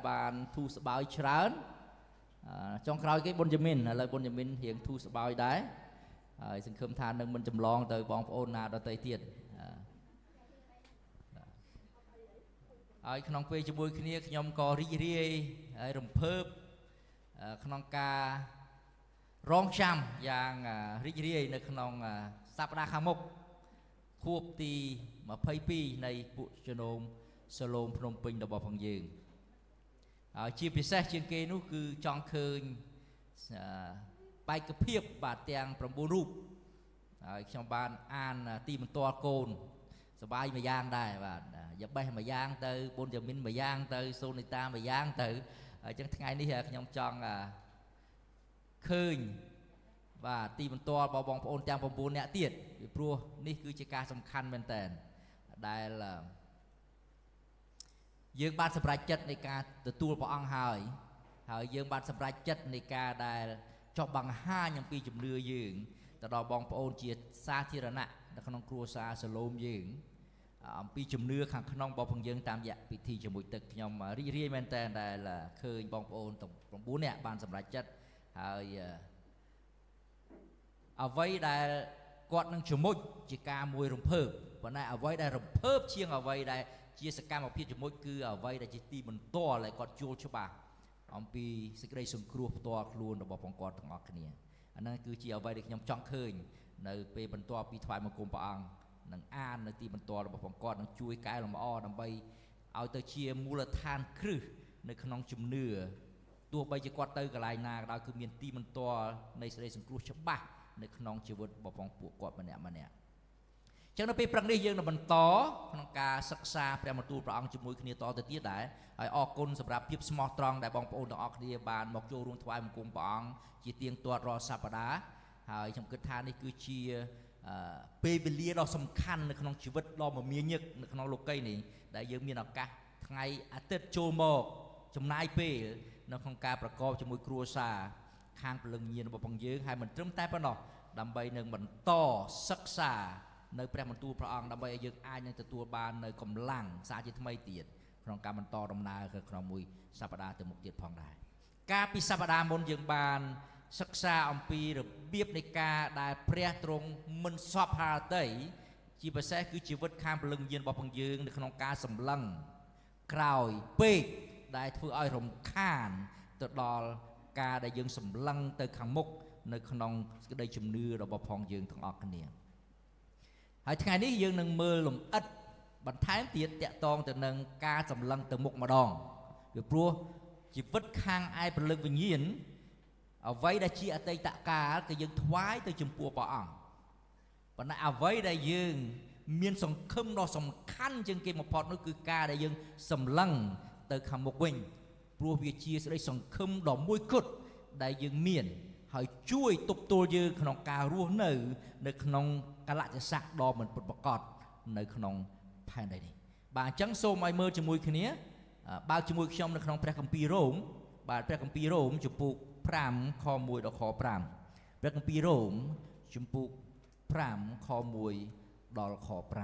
bàn thu sập bao chán trong khói cái bồn jamin là bồn jamin hiện thu sập bao đáy xin khâm than nâng mình chầm lon tới bóng ôn nào đó tới tiền khăn quê cho bôi kia nhóm có ri ri rồng phớp khăn ca rong chăm dạng ri ri nơi khăn sắp đa khang mục khuộp tì mà phây pi này bộ chân ôm sơ lôm phnom penh đập vào phòng giường chia phía xe trên kia nó cứ chọn khơi bay cái phiệp bà tiền from bô rụp trong ban an tìm toa cồn sờ bay mà giang đây và giờ bay mà giang tới bôn giờ minh mà giang tới sonita mà giang tới chẳng ngày đi trong chọn khơi và tìm toa bao bóng ôn trang bóng bồn nẹt tiệt vì pro ní cứ chỉ ca sầm khăn bên tèn đây là dương ban sập rải chấtในการទទួលព្រះអង្គហើយយើងបានសម្រេចចិត្តនៃការដែលចប់បង្ហាញអំពីជំនឿយើងទៅដល់បងប្អូនជាសាធារណៈនៅក្នុងគ្រួសារសឡូមយើងអំពីជំនឿខាងក្នុងរបស់ផងយើងតាមរយៈពិធីជាមួយទឹកខ្ញុំរីករាយមែនតើដែលឃើញបងប្អូនទាំង9នាក់បានសម្រេចចិត្តហើយអ្វីដែលគាត់នឹងជាមួយជាការមួយរំភើបប៉ុន្តែអ្វីដែលរំភើបជាងអ្វីដែលជាសកម្មភាពជាមួយគឺអ្វីដែលជាទីបន្ទាល់ដែលគាត់ជួលច្បាស់អំពីសេចក្តីសង្គ្រោះផ្ទាល់ខ្លួនរបស់បងគាត់ទាំងអស់គ្នាអាហ្នឹងគឺជាអ្វីដែលខ្ញុំចង់ឃើញនៅពេលបន្ទាប់ពីថ្វាយបង្គំព្រះអង្គនឹងអាននៅទីបន្ទាល់របស់បងគាត់នឹងជួយកែលម្អដើម្បីឲ្យទៅជាមូលដ្ឋានគ្រឹះនៅក្នុងជំនឿទោះបីជាគាត់ទៅកន្លែងណាក៏ដោយគឺមានទីបន្ទាល់នៃសេចក្តីសង្គ្រោះច្បាស់នៅក្នុងជីវិតរបស់បងពួកគាត់ម្នាក់ចឹងនៅពេលព្រឹកនេះយើងនឹងបន្តក្នុងការសិក្សាព្រះបន្ទូលព្រះអង្គជាមួយគ្នាតទៅទៀតដែរហើយអរគុណសម្រាប់ភាពស្មោះត្រង់ដែលបងប្អូនទាំងអស់គ្នាបានមកចូលរួមថ្វាយបង្គំព្រះអង្គជាទៀងទាត់រាល់សប្តាហ៍ហើយខ្ញុំគិតថានេះគឺជាពេលវេលាដ៏សំខាន់នៅក្នុងជីវិតដ៏មមាញឹកនៅក្នុងលោកីយ៍នេះដែលយើងមានឱកាសថ្ងៃអាទិត្យចូលមកចំណាយពេលនៅក្នុងការប្រកបជាមួយគ្រួសារខាងពលឹងញាណរបស់ផងយើងហើយមិនត្រឹមតែប៉ុណ្ណោះដើម្បីនឹងបន្តសិក្សានៅព្រះបន្ទូលព្រះអង្គដើម្បីឲ្យយើងអាចនឹងទទួលបាននៅកម្លាំងសារជាថ្មីទៀតក្នុងការបន្តដំណើរក្នុងមួយសប្តាហ៍ទៅមុខទៀតផងដែរការពីសប្តាហ៍មុនយើងបានសិក្សាអំពីរបៀបនៃការដែលព្រះទ្រង់មិនសពហាតីជាពិសេសគឺជីវិតខាងពលឹងយានរបស់ផងយើងនៅក្នុងការសម្លឹងក្រោយពេកដែលធ្វើឲ្យរំខានទៅដល់ការដែលយើងសម្លឹងទៅខាងមុខនៅក្នុងសេចក្តីជំនឿរបស់ផងយើងទាំងអស់គ្នាហើយថ្ងៃនេះយើងនឹងមើលលំអិតបន្ថែមទៀតតាក់ទងទៅនឹងការសម្លឹងទៅមុខម្ដងពីព្រោះជីវិតខាងឯព្រលឹងវិញ្ញាណអ្វីដែលជាអតីតកាលគឺយើងថ្វាយទៅចំពោះព្រះអង្គប៉ុន្តែអ្វីដែលយើងមានសង្ឃឹមដ៏សំខាន់ជាងគេបំផុតនោះគឺការដែលយើងសម្លឹងទៅខាងមុខវិញព្រោះវាជាសេចក្តីសង្ឃឹមដ៏មួយគត់ដែលយើងមានហើយជួយទប់ទល់យើងក្នុងការរស់នៅក្នុងកលៈទេសៈដ៏មិនពិតប្រាកដនៅក្នុងផែនដីនេះបាទអញ្ចឹងសូមឲ្យមើលជាមួយគ្នាបើកជាមួយខ្ញុំនៅក្នុងព្រះគម្ពីររ៉ូមបាទព្រះគម្ពីររ៉ូមជំពូក5ខ1ដល់ខ5ព្រះគម្ពីររ៉ូមជំពូក5ខ1ដល់ខ5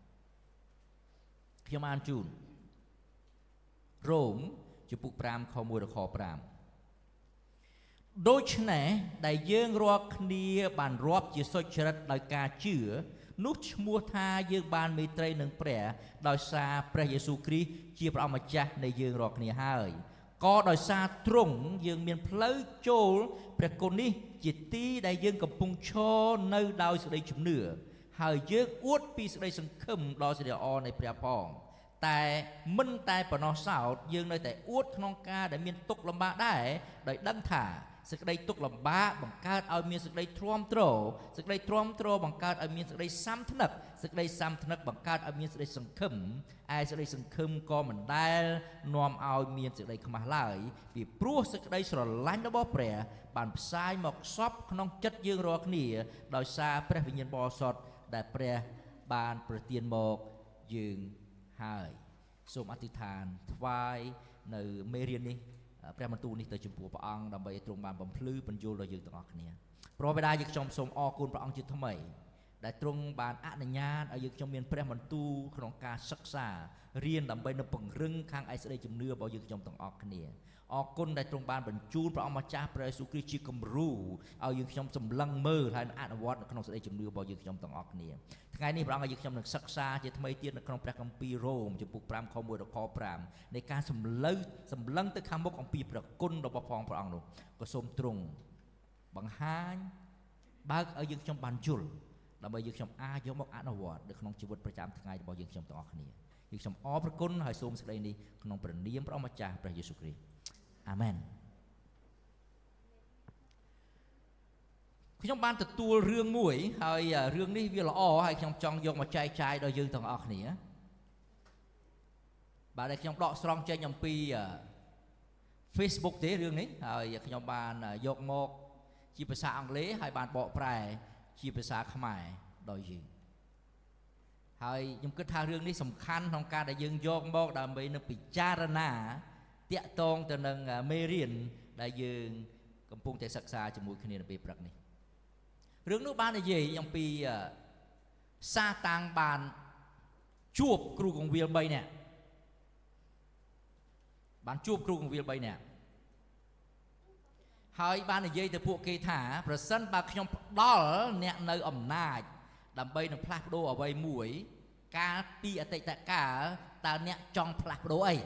ខ្ញុំអានជូនរ៉ូមជំពូក5ខ1ដល់ខ5ដូច្នេះដែលយើងរាល់គ្នាបានរាប់ជាសុចរិតដោយការជឿនោះឈ្មោះថាយើងបានមេត្រីនឹងព្រះដោយសារព្រះយេស៊ូវគ្រីស្ទជាព្រះអម្ចាស់នៃយើងរាល់គ្នាហើយក៏ដោយសារទ្រង់យើងមានផ្លូវចូលព្រះគុណនេះជាទីដែលយើងកំពុងឈរនៅដោយសេចក្តីជំនឿហើយយើងអួតពីសេចក្តីសង្ឃឹមដល់សេចក្តីល្អនៃព្រះផងតែមិនតែប៉ុណ្ណោះសោតយើងនៅតែអួតក្នុងការដែលមានទុក្ខលំបាកដែរដោយដឹងថាសេចក្តីទុក្ខលំបាកបង្កើតឲ្យមានសេចក្តីទ្រាំទ្រសេចក្តីទ្រាំទ្របង្កើតឲ្យមានសេចក្តីសាមថ្នឹកសេចក្តីសាមថ្នឹកបង្កើតឲ្យមានសេចក្តីសង្ឃឹមឯសេចក្តីសង្ឃឹមក៏មិនដែលនាំឲ្យមានសេចក្តីខ្មាស់ឡើយពីព្រោះសេចក្តីស្រឡាញ់របស់ព្រះបានផ្សាយមកសពក្នុងចិត្តយើងរាល់គ្នាដោយសារព្រះវិញ្ញាណបរិសុទ្ធដែលព្រះបានប្រទានមកយើងហើយសូមអធិដ្ឋានថ្វាយនៅមេរៀននេះព្រះបន្ទូលនេះទៅចំពោះព្រះអង្គដើម្បីឲ្យទ្រង់បានបំភ្លឺបញ្យល់ដល់យើងទាំងអស់គ្នាព្រះបិតាយើងខ្ញុំសូមអរគុណព្រះអង្គជាថ្មីដែលទ្រង់បានអនុញ្ញាតឲ្យយើងខ្ញុំមានព្រះបន្ទូលក្នុងការសិក្សារៀនដើម្បីនៅពង្រឹងខាងឯសេចក្តីជំនឿរបស់យើងខ្ញុំទាំងអស់គ្នាអរគុណដែលទ្រង់បានបញ្ជូនព្រះអង្គម្ចាស់ព្រះយេស៊ូវគ្រីស្ទជាគំរូឲ្យយើងខ្ញុំសម្លឹងមើលហើយអនុវត្តនៅក្នុងសេចក្តីជំនឿរបស់យើងខ្ញុំទាំងអស់គ្នាថ្ងៃនេះព្រះអង្គឲ្យយើងខ្ញុំនឹងសិក្សាជាថ្មីទៀតនៅក្នុងព្រះគម្ពីររ៉ូមចំពុក5ខ1ដល់ខ5នៃការសម្លឹងទៅខាងមុខអំពីព្រះគុណរបស់ព្រះអង្គនោះក៏សូមទ្រង់បង្ហាញបើកឲ្យយើងខ្ញុំបានយល់ដើម្បីយើងខ្ញុំអាចយកមកអនុវត្តនៅក្នុងជីវិតប្រចាំថ្ងៃរបស់យើងខ្ញុំទាំងអស់គ្នាយើងខ្ញុំអរព្រគុណហើយសូមសេចក្តីនេះក្នុងព្រះនាមព្រះអង្គម្ចាស់ព្រះយេស៊ូវគ្រីស្ទអាមែនខ្ញុំបានទទួលរឿងមួយហើយរឿងនេះវាល្អហើយខ្ញុំចង់យកមកចែកចាយដល់យើងទាំងអស់គ្នាបាទដែលខ្ញុំដកស្រង់ចេញអំពី Facebook ទេរឿងនេះហើយខ្ញុំបានយកមកជាភាសាអង់គ្លេសហើយបានបកប្រែជាភាសាខ្មែរដល់យើងហើយខ្ញុំគិតថារឿងនេះសំខាន់ក្នុងការដែលយើងយកមកដើម្បីនឹងពិចារណាតាក់ទងទៅនឹងមេរៀនដែលយើងកំពុងតែសិក្សាជាមួយគ្នានៅពេលព្រឹកនេះរឿងនោះបាននិយាយអំពីសាតាំងបានជួបគ្រូកងវិល3នាក់បានជួបគ្រូកងវិល3នាក់ហើយបាននិយាយទៅពួកគេថាប្រសិនបើខ្ញុំផ្ដល់អ្នកនៅអំណាចដើម្បីនឹងផ្លាស់ប្ដូរអ្វីមួយកាលពីអតីតកាលតើអ្នកចង់ផ្លាស់ប្ដូរអី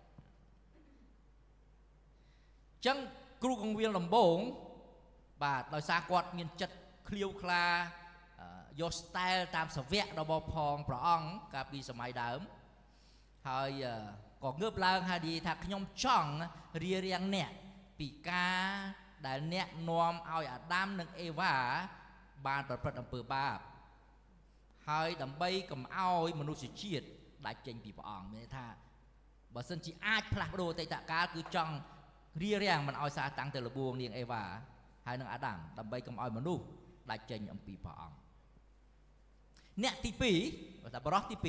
ចឹងគ្រូកងវិលដំបូងបាទដោយសារគាត់មានចិត្តឃ្លាវខ្លាយក style តាមសវៈរបស់ផងព្រះអង្គកាលពីសម័យដើមហើយក៏ងើបឡើងហើយនិយាយថាខ្ញុំចង់រៀបរៀងអ្នកពីការដែលអ្នកនាំឲ្យអាដាមនិងអេវ៉ាបានប្រព្រឹត្តអំពើបាបហើយដើម្បីកុំឲ្យមនុស្សជាតិដាច់ចេញពីព្រះអង្គមានន័យថាបើសិនជាអាចផ្លាស់ប្ដូរអតីតកាលគឺចង់រៀបរៀងមិនឲ្យសាតាំងទៅលបួងនាងអេវ៉ាហើយនឹងអាដាមដើម្បីកុំឲ្យមនុស្សដាច់ចេញអំពីព្រះអង្គអ្នកទី2បើថាបរិសទី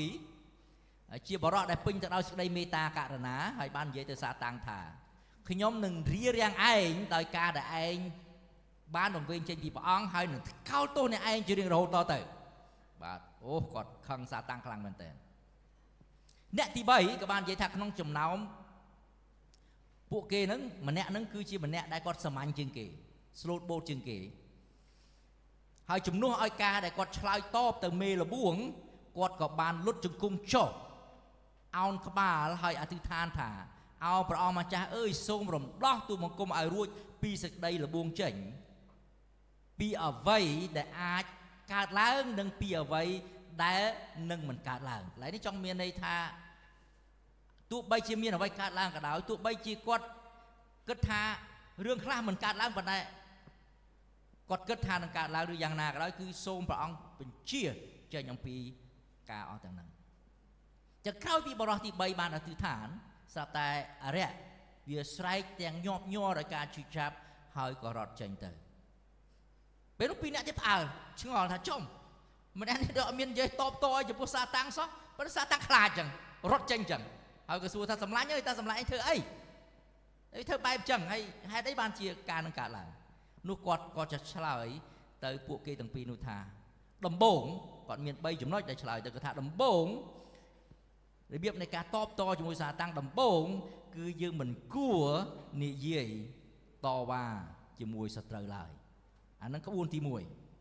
2ជាបរិសដែលពេញទៅដោយសេចក្តីមេត្តាករុណាហើយបាននិយាយទៅសាតាំងថាខ្ញុំនឹងរៀបរៀងឯងដោយការដែលឯងបានរំវែងចេញពីព្រះអង្គហើយនឹងកោតទោសអ្នកឯងជារៀងរហូតតទៅបាទអូគាត់ខឹងសាតាំងខ្លាំងមែនតើអ្នកទី3ក៏បាននិយាយថាក្នុងចំណោមពួកគេហ្នឹងម្នាក់ហ្នឹងគឺជាម្នាក់ដែលគាត់សាមញ្ញជាងគេស្លូតបូតជាងគេហើយជំនួសឲ្យការដែលគាត់ឆ្លើយតបទៅមេលបួងគាត់ក៏បានលុតជង្គង់ចុះអោនក្បាលហើយអធិដ្ឋានថាអោព្រះអង្គម្ចាស់អើយសូមរំដោះទូលបង្គំឲ្យរួចពីសេចក្តីលបួងចេញពីអ្វីដែលអាចកើតឡើងនិងពីអ្វីដែលនឹងមិនកើតឡើងកន្លែងនេះចង់មានន័យថាទោះបីជាមានអ្វីកើតឡើងក៏ដោយទោះបីជាគាត់គិតថារឿងខ្លះមិនកើតឡើងប៉ុន្តែគាត់គិតថានឹងកើតឡើងឬយ៉ាងណាក៏ដោយគឺសូមព្រះអង្គបញ្ជាចេញអំពីការអស់ទាំងហ្នឹងចឹងក្រោយពីបរិសទី3បានអធិដ្ឋានស្រាប់តែអរិយវាស្រែកទាំងញាប់ញ័រដោយការឈឺចាប់ហើយក៏រត់ចេញទៅពេលនោះពីរអ្នកទៀតផ្អើលឆ្ងល់ថាចុំម្នាក់នេះអត់មាននិយាយតបតឲ្យចំពោះសាតាំងសោះប៉ុន្តែសាតាំងខ្លាចចឹងរត់ចេញចឹងហើយក៏សួរថាសម្លាញ់អើយតើសម្លាញ់ឯងធ្វើអីធ្វើបែបចឹងហើយហេតុអីបានជាការនឹងកើតឡើងនោះគាត់ក៏จะឆ្លើយទៅពួកគេទាំងពីរនោះថាដំបូងគាត់មាន3ចំណុចដែលឆ្លើយទៅគាត់ថាដំបូងរបៀបនៃការតបតជាមួយសាតាំងដំបូងគឺយើងមិនគួរនិយាយតវ៉ាជាមួយសត្រូវឡើយអានឹងក្បួនទី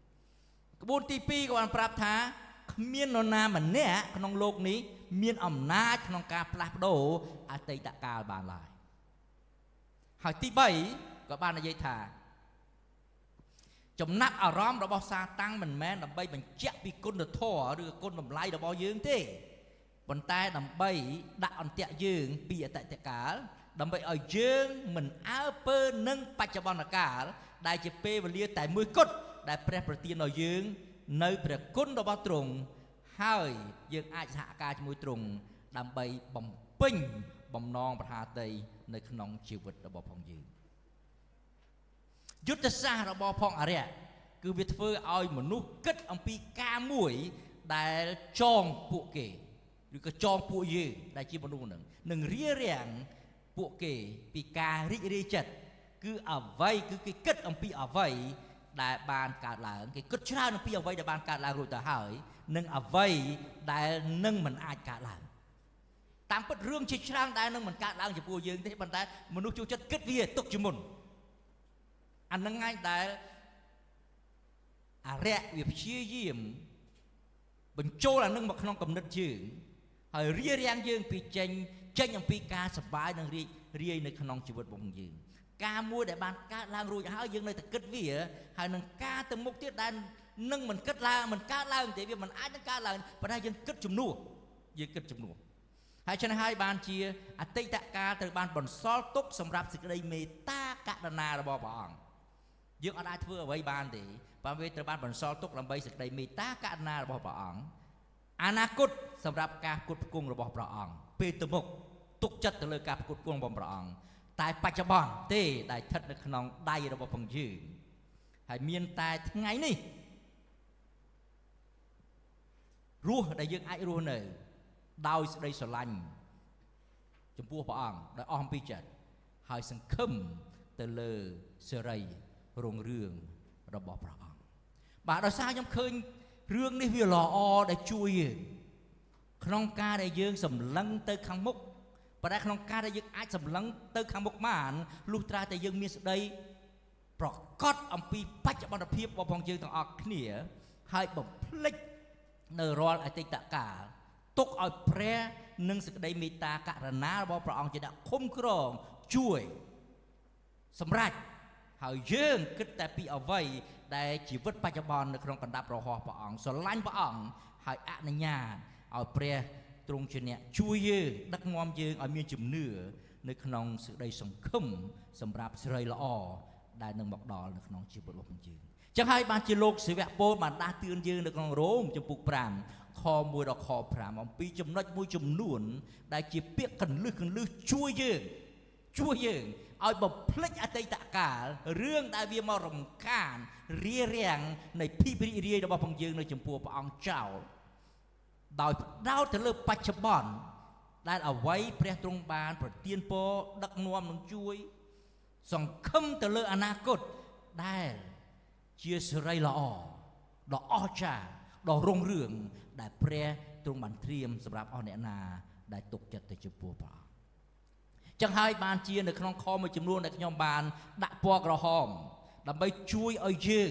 1ក្បួនទី2ក៏បានប្រាប់ថាគ្មាននរណាម្នាក់ក្នុងโลกនេះមានអំណាចក្នុងការផ្លាស់ប្ដូរអតីតកាលបានឡើយហើយទី3ក៏បាននិយាយថាចំណាប់អារម្មណ៍របស់សាតាំងមិនមែនដើម្បីបញ្ជាក់ពីគុណធម៌ឬគុណតម្លៃរបស់យើងទេប៉ុន្តែដើម្បីដាក់អន្ទាក់យើងពីអតីតកាលដើម្បីឲ្យយើងមិនអើពើនឹងបច្ចុប្បន្នកាលដែលជាពេលវេលាតែមួយគត់ដែលព្រះប្រទានដល់យើងនៅព្រះគុណរបស់ទ្រង់ហើយយើងអាចសហការជាមួយទ្រង់ដើម្បីបំពេញបំណងប្រហាតីនៅក្នុងជីវិតរបស់ផងយើងយុទ្ធសាស្ត្ររបស់ផងអរិយគឺវាធ្វើឲ្យមនុស្សគិតអំពីការមួយដែលចងពួកគេឬក៏ចងពួកយើងដែលជាមនុស្សនឹងរៀបរៀងពួកគេពីការរីករាយចិត្តគឺអ្វីគឺគេគិតអំពីអ្វីដែលបានកើតឡើងគេគិតច្រើនអំពីអ្វីដែលបានកើតឡើងរួចទៅហើយនិងអ្វីដែលនឹងមិនអាចកើតឡើងតាមពិតរឿងជាច្រើនដែលនឹងមិនកើតឡើងចំពោះយើងទេប៉ុន្តែមនុស្សចូលចិត្តគិតវាទុកជាមុនអានឹងឯងដែលអរិយវាព្យាយាមបញ្ចូលអានឹងមកក្នុងគំនិតយើងហើយរារាំងយើងពីចេញអំពីការសប្បាយនិងរីករាយនៅក្នុងជីវិតរបស់យើងការមួយដែលបានកើតឡើងរួចហើយយើងនៅតែគិតវាហើយនឹងការទៅមុខទៀតដែលនឹងមិនគិតឡើងមិនកើតឡើងទេវាមិនអាចនឹងកើតឡើងប៉ុន្តែយើងគិតជំនួសហើយฉะนั้นហើយបានជាអតីតកាលត្រូវបានបន្សល់ទុកសម្រាប់សេចក្តីមេត្តាករុណារបស់ព្រះអង្គយើងអត់អាចធ្វើអ្វីបានទេបើវាត្រូវបានបន្សល់ទុកដើម្បីសេចក្តីមេត្តាករុណារបស់ព្រះអង្គអនាគតសម្រាប់ការផ្គត់ផ្គង់របស់ព្រះអង្គពេលទៅមុខទុកចិត្តទៅលើការផ្គត់ផ្គង់របស់ព្រះអង្គតែបច្ចុប្បន្នទេដែលស្ថិតនៅក្នុងដៃរបស់ផងយើងហើយមានតែថ្ងៃនេះរស់ដែលយើងអាចរស់នៅដោយសេចក្តីស្រឡាញ់ចំពោះព្រះអង្គដោយអស់អំពីចិត្តហើយសង្ឃឹមទៅលើសេរីរុងរឿងរបស់ព្រះអង្គបាទដោយសារខ្ញុំឃើញរឿងនេះវាល្អដែលជួយយើងក្នុងការដែលយើងសម្លឹងទៅខាងមុខប៉ុន្តែក្នុងការដែលយើងអាចសម្លឹងទៅខាងមុខបានលុះត្រាតែយើងមានសេចក្តីប្រកបអំពីបច្ចុប្បន្នភាពរបស់ផងយើងទាំងអស់គ្នាហើយបំភ្លេចនៅរាល់អតីតកាលទុកឲ្យព្រះនិងសេចក្តីមេត្តាករុណារបស់ព្រះអង្គជាអ្នកคุ้មគ្រងជួយសម្រាប់ហើយយើងគិតតែពីអ្វីដែលជីវិតបច្ចុប្បន្ននៅក្នុងកណ្ដាប់រហ័សព្រះអង្គស្រឡាញ់ព្រះអង្គហើយអនុញ្ញាតឲ្យព្រះទ្រង់ជាអ្នកជួយយើងដឹកនាំយើងឲ្យមានជំនឿនៅក្នុងសេចក្តីសង្ឃឹមសម្រាប់សេរីល្អដែលនឹងមកដល់នៅក្នុងជីវិតរបស់យើងចឹងហើយបានជាលោកសាវកពោលបានដាស់តឿនយើងនៅក្នុងរ៉ូមចំពុក5ខ1ដល់ខ5អំពីចំណុចមួយចំនួនដែលជាពាក្យកន្លឹះជួយយើងឲ្យបំភ្លេចអតីតកាលរឿងដែលវាមករំខានរារាំងនៃភាពរីករាយរបស់ផងយើងនៅចំពោះព្រះអង្គចោលដោយផ្ដោតទៅលើបច្ចុប្បន្នដែលអ្វីព្រះទ្រង់បានប្រទានពរដឹកនាំនឹងជួយសង្ឃឹមទៅលើអនាគតដែលជាសេរីល្អដ៏អស្ចារ្យដ៏រុងរឿងដែលព្រះទ្រង់បានត្រៀមសម្រាប់អស់អ្នកណាដែលទុកចិត្តទៅចំពោះព្រះអង្គចឹងហើយបានជានៅក្នុងខមួយចំនួនដែលខ្ញុំបានដាក់ពណ៌ក្រហមដើម្បីជួយឲ្យយើង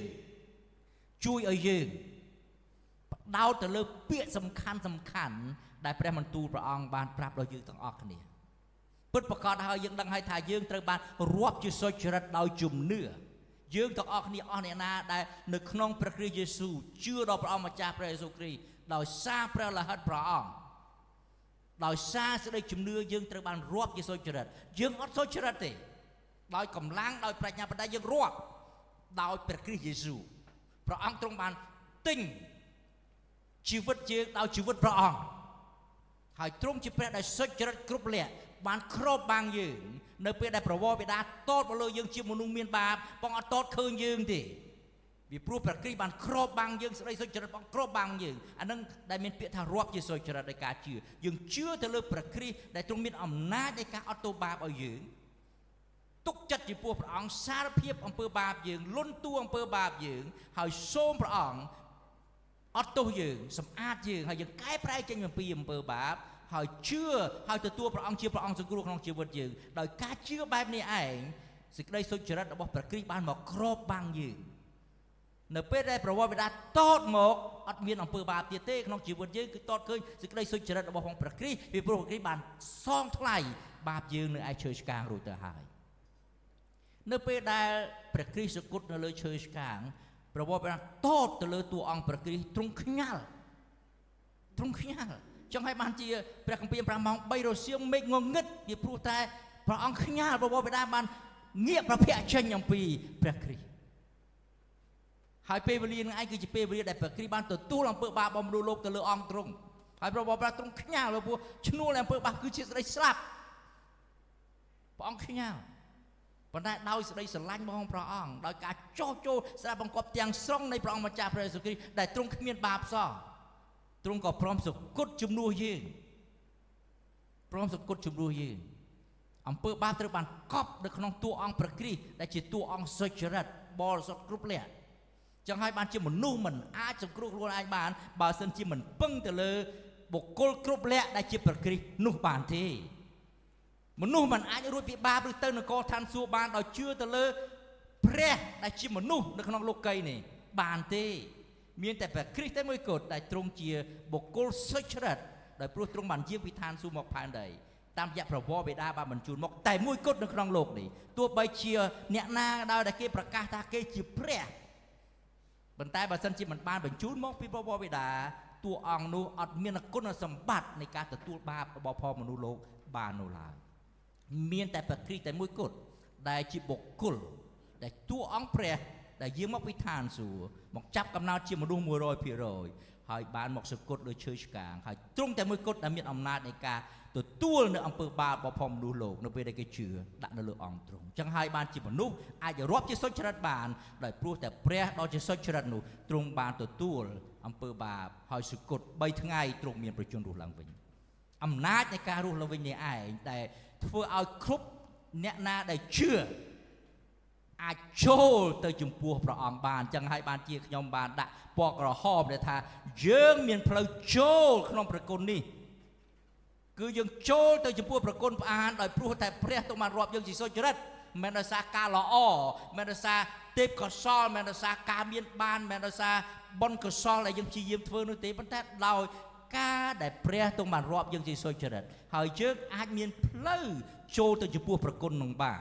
ផ្ដោតទៅលើពាក្យសំខាន់ដែលព្រះបន្ទូលព្រះអង្គបានប្រាប់ដល់យើងទាំងអស់គ្នាពិតប្រាកដហើយយើងដឹងហើយថាយើងត្រូវបានរាប់ជាសុចរិតដោយជំនឿយើងទាំងអស់គ្នាអស់អ្នកណាដែលនៅក្នុងព្រះគ្រីស្ទយេស៊ូវជឿដល់ព្រះអង្គម្ចាស់ព្រះយេស៊ូវគ្រីស្ទដោយសារព្រះលិខិតព្រះអង្គដោយសារសេចក្តីជំនឿយើងត្រូវបានរាប់ជាសុចរិតយើងអត់សុចរិតទេដោយកម្លាំងដោយប្រាជ្ញាប៉ុន្តែយើងរាប់ដោយព្រះគ្រីស្ទយេស៊ូវព្រះអង្គទ្រង់បានទិញជីវិតយើងដោយជីវិតព្រះអង្គហើយទ្រង់ជាព្រះដែលសុចរិតគ្រប់លក្ខបានគ្របបាំងយើងនៅពេលដែលប្រវោបិតាតតមកលើយើងជាមនុស្សមានបាបបងអត់តតឃើញយើងទេវាព្រោះព្រះគ្រីស្ទបានគ្របបាំងយើងស្ដីសុចរិតបងគ្របបាំងយើងអានឹងដែលមានពាក្យថារាប់ជាសុចរិតដោយការជឿយើងជឿទៅលើព្រះគ្រីស្ទដែលទ្រង់មានអំណាចនៃការអត់ទោសបាបឲ្យយើងទុកចិត្តចំពោះព្រះអង្គសារភាពអំពើបាបយើងលន់តួអំពើបាបយើងហើយសូមព្រះអង្គអត់ទោសយើងសម្អាតយើងហើយយើងកែប្រែចេញអំពីអំពើបាបហើយជឿហើយទទួលព្រះអង្គជាព្រះអង្គសង្គ្រោះក្នុងជីវិតយើងដោយការជឿបែបនេះឯងសេចក្តីសុចរិតរបស់ព្រះគ្រីស្ទបានមកគ្របបាំងយើងនៅពេលដែលប្រវត្តិបិតាតតមកអត់មានអំពើបាបទៀតទេក្នុងជីវិតយើងគឺតតឃើញសេចក្តីសុចរិតរបស់ព្រះគ្រីស្ទពីព្រោះព្រះគ្រីស្ទបានសងថ្លៃបាបយើងនៅឯឈើឆ្កាងរួចទៅហើយនៅពេលដែលព្រះគ្រីស្ទសគត់នៅលើឈើឆ្កាងប្រវត្តិបិតាតទៅលើតួអង្គព្រះគ្រីស្ទទ្រង់ខ្ញាល់ចង់ឲ្យបានជាព្រះគម្ពីរ5ម៉ោង3រសៀលមេឃងងឹតពីព្រោះតែព្រះអង្គខ្ញាល់ប្រវត្តិបិតាបានងាកប្រភ័ក្រចេញអំពីព្រះគ្រីស្ទហើយពេលវេលានឹងឯងគឺជាពេលវេលាដែលព្រះគ្រីស្ទបានទទួលអំពើបាបបំរុលោកទៅលើអង្គទ្រង់ហើយប្រវត្តិបិតាទ្រង់ខ្ញាល់ព្រោះឈ្នួលអំពើបាបគឺជាសេចក្តីស្លាប់ព្រះអង្គខ្ញាល់ប៉ុន្តែដោយសេចក្តីស្រឡាញ់របស់ព្រះអង្គដោយការចោះចូលស្ដាប់បង្គាប់ទាំងស្រុងនៃព្រះអង្គម្ចាស់ព្រះយេស៊ូវគ្រីស្ទដែលទ្រង់គ្មានបាបសោះទ្រង់ក៏ព្រមសគត់ជំនួសយើងអំពើបាបត្រូវបានកប់នៅក្នុងតួអង្គព្រះគ្រីស្ទដែលជាតួអង្គសុចរិតបរិសុទ្ធគ្រប់លក្ខចឹងហើយបានជាមនុស្សមិនអាចសង្គ្រោះខ្លួនឯងបានបើសិនជាមិនពឹងទៅលើបុគ្គលគ្រប់លក្ខដែលជាព្រះគ្រីស្ទនោះបានទេមនុស្សមិនអាចរួចពីបាបឬទៅនគរឋានសួគ៌បានដោយជឿទៅលើព្រះដែលជាមនុស្សនៅក្នុងលោកីយ៍នេះបានទេមានតែព្រះគ្រីស្ទតែមួយគត់ដែលទ្រង់ជាបុគ្គលសុចរិតដោយព្រោះទ្រង់បានយាងពីឋានសួគ៌មកផែនដីតាមរយៈប្រវត្តិបិតាបានបញ្ជូនមកតែមួយគត់នៅក្នុងលោកនេះទោះបីជាអ្នកណាដោយដែលគេប្រកាសថាគេជាព្រះប៉ុន្តែបើសិនជាមិនបានបញ្ជូនមកពីប្រវត្តិបិតាតួអង្គនោះអត់មានគុណសម្បត្តិនៃការទទួលបាបរបស់ផងមនុស្សលោកបាននោះឡើយមានតែព្រះគ្រីស្ទតែមួយគត់ដែលជាបុគ្គលដែលតួអង្គព្រះដែលយាងមកពីឋានសួគ៌មកចាប់កំណើតជាមនុស្ស 100% ហើយបានមកសង្កត់ដោយឈើឆ្កាងហើយទ្រង់តែមួយគត់ដែលមានអំណាចនៃការទទួលនៅអំពើបាបរបស់ផងមនុស្សលោកនៅពេលដែលគេជឿដាក់នៅលើអង្គទ្រង់អញ្ចឹងហើយបានជាមនុស្សអាចរាប់ជាសុចរិតបានដោយព្រោះតែព្រះដ៏ជាសុចរិតនោះទ្រង់បានទទួលអំពើបាបហើយសង្កត់3ថ្ងៃទ្រង់មានប្រជញ្ញរស់ឡើងវិញអំណាចនៃការរស់ឡើងវិញនេះឯងដែលធ្វើឲ្យគ្រប់អ្នកណាដែលជឿអាចចូលទៅចំពោះព្រះអង្គបានអញ្ចឹងហើយបានជាខ្ញុំបានដាក់ពណ៌ក្រហមដែលថាយើងមានផ្លូវចូលក្នុងព្រះគុណនេះគឺយើងចូលទៅចំពោះព្រះគុណផ្អានដោយព្រោះតែព្រះទ្រង់បានរាប់យើងជាសុចរិតមិនដោយសារការល្អមិនដោយសារទេពកោសល្យមិនដោយសារការមានបានមិនដោយសារបុណ្យកុសលដែលយើងព្យាយាមធ្វើនោះទេប៉ុន្តែដោយការដែលព្រះទ្រង់បានរាប់យើងជាសុចរិតហើយយើងអាចមានផ្លូវចូលទៅចំពោះព្រះគុណនឹងបាន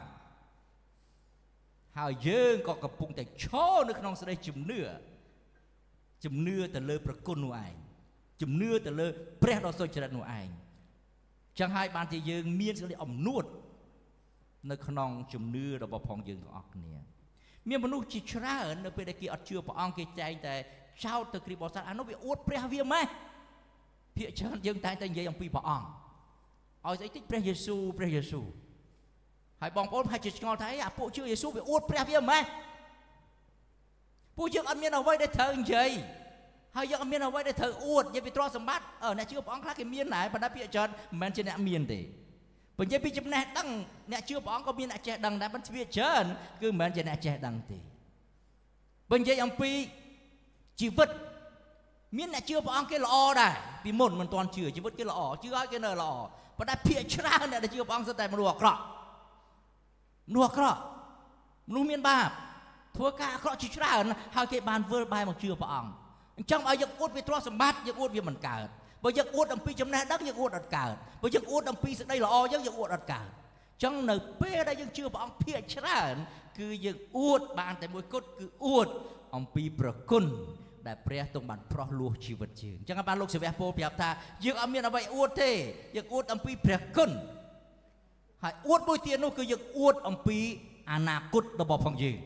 ហើយយើងក៏កំពុងតែឈរនៅក្នុងសេចក្តីជំនឿទៅលើព្រះគុណនោះឯងជំនឿទៅលើព្រះដ៏សុចរិតនោះឯងចឹងហើយបានជាយើងមានសេចក្តីអំនួតនៅក្នុងជំនឿរបស់ផងយើងទាំងអស់គ្នាមានមនុស្សជាច្រើននៅពេលដែលគេអត់ជឿព្រះអង្គគេតែងតែចោទទៅគ្រីស្ទបរិស័ទអានោះវាអួតព្រះវាម៉េះភាគច្រើនយើងតែងតែនិយាយអំពីព្រះអង្គឲ្យស្អីតិចព្រះយេស៊ូវហើយបងប្អូនប្រហែលជាឆ្ងល់ថាអាពួកជឿយេស៊ូវវាអួតព្រះវាម៉េះពួកយើងអត់មានអ្វីដែលត្រូវនិយាយហើយយើងអត់មានអ្វីដែលត្រូវអួតនិយាយពីទ្រព្យសម្បត្តិអ្នកជឿព្រះអង្គខ្លះគេមានដែរប៉ុន្តែភាគច្រើនមិនមែនជាអ្នកមានទេបើនិយាយពីចំណេះដឹងអ្នកជឿព្រះអង្គក៏មានអ្នកចេះដឹងដែរប៉ុន្តែភាគច្រើនគឺមិនមែនជាអ្នកចេះដឹងទេបើនិយាយអំពីជីវិតមានអ្នកជឿព្រះអង្គគេល្អដែរពីមុនមិនទាន់ជឿជីវិតគេល្អជឿឲ្យគេនៅល្អប៉ុន្តែភាគច្រើនអ្នកដែលជឿព្រះអង្គសុទ្ធតែមនុស្សអាក្រក់មនុស្សមានបាបធ្វើការអាក្រក់ជាច្រើនហើយគេបានវិលបែរមកជឿព្រះអង្គអញ្ចឹងឲ្យយើងអួតពីទ្រព្យសម្បត្តិយើងអួតវាមិនកើតបើយើងអួតអំពីចំណេះដឹងយើងអួតអត់កើតបើយើងអួតអំពីសេចក្តីល្អយើងអួតអត់កើតអញ្ចឹងនៅពេលដែលយើងជឿព្រះអង្គភាគច្រើនគឺយើងអួតបានតែមួយគត់គឺអួតអំពីព្រះគុណដែលព្រះទ្រង់បានប្រោះលោះជីវិតយើងអញ្ចឹងបានលោកសាវកពោលប្រាប់ថាយើងអត់មានអ្វីអួតទេយើងអួតអំពីព្រះគុណហើយអួតមួយទៀតនោះគឺយើងអួតអំពីអនាគតរបស់ផងយើង